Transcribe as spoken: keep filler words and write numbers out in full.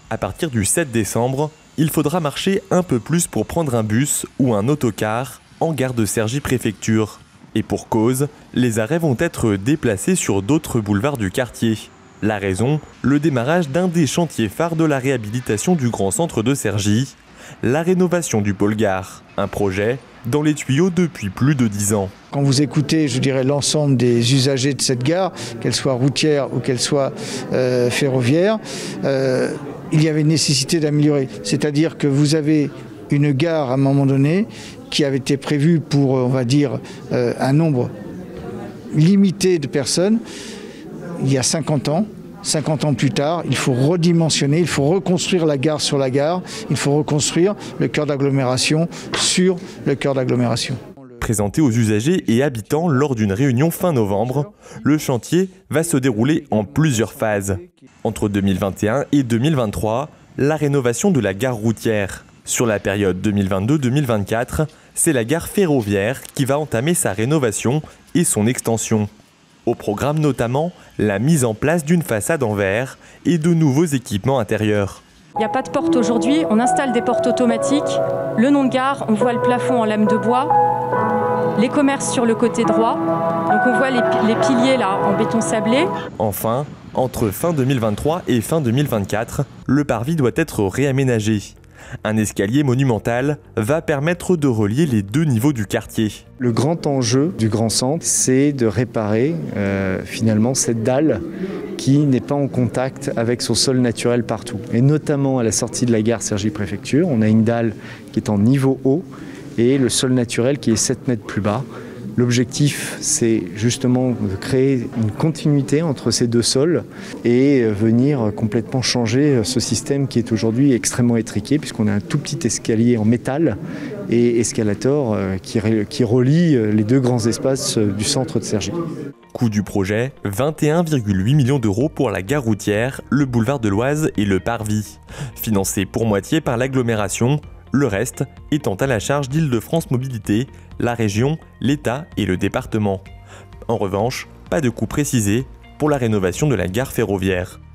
À partir du sept décembre, il faudra marcher un peu plus pour prendre un bus ou un autocar en gare de Cergy-Préfecture. Et pour cause, les arrêts vont être déplacés sur d'autres boulevards du quartier. La raison, le démarrage d'un des chantiers phares de la réhabilitation du grand centre de Cergy, la rénovation du pôle gare, un projet dans les tuyaux depuis plus de dix ans. Quand vous écoutez, je dirais, l'ensemble des usagers de cette gare, qu'elle soit routière ou qu'elle soit euh, ferroviaire, euh, il y avait une nécessité d'améliorer. C'est-à-dire que vous avez une gare à un moment donné qui avait été prévue pour, on va dire, euh, un nombre limité de personnes il y a cinquante ans. cinquante ans plus tard, il faut redimensionner, il faut reconstruire la gare sur la gare, il faut reconstruire le cœur d'agglomération sur le cœur d'agglomération. Présenté aux usagers et habitants lors d'une réunion fin novembre, le chantier va se dérouler en plusieurs phases. Entre deux mille vingt et un et deux mille vingt-trois, la rénovation de la gare routière. Sur la période deux mille vingt-deux deux mille vingt-quatre, c'est la gare ferroviaire qui va entamer sa rénovation et son extension. Au programme notamment la mise en place d'une façade en verre et de nouveaux équipements intérieurs. Il n'y a pas de porte aujourd'hui, on installe des portes automatiques. Le nom de gare, on voit le plafond en lame de bois. Les commerces sur le côté droit. Donc on voit les, les piliers là en béton sablé. Enfin, entre fin deux mille vingt-trois et fin deux mille vingt-quatre, le parvis doit être réaménagé. Un escalier monumental va permettre de relier les deux niveaux du quartier. Le grand enjeu du grand centre, c'est de réparer euh, finalement cette dalle qui n'est pas en contact avec son sol naturel partout. Et notamment à la sortie de la gare Cergy-Préfecture, on a une dalle qui est en niveau haut et le sol naturel qui est sept mètres plus bas. L'objectif, c'est justement de créer une continuité entre ces deux sols et venir complètement changer ce système qui est aujourd'hui extrêmement étriqué puisqu'on a un tout petit escalier en métal et escalator qui, qui relie les deux grands espaces du centre de Cergy. Coût du projet, vingt et un virgule huit millions d'euros pour la gare routière, le boulevard de l'Oise et le parvis. Financé pour moitié par l'agglomération, le reste étant à la charge d'Île-de-France Mobilité, la région, l'État et le département. En revanche, pas de coût précisé pour la rénovation de la gare ferroviaire.